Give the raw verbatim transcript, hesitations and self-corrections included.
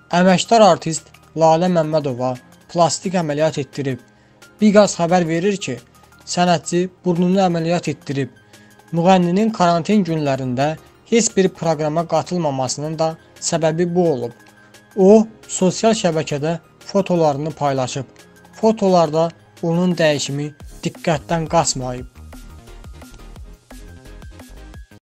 Əməkdar artist Lalə Məmmədova plastik əməliyyat etdirib. Biqaz xəbər verir ki, sənətçi burnunu əməliyyat etdirib. Müğənninin karantin günlərində heç bir proqrama qatılmamasının da səbəbi bu olub. O, sosial şəbəkədə fotolarını paylaşıb. Fotolarda onun dəyişimi diqqətdən qaçmayıb.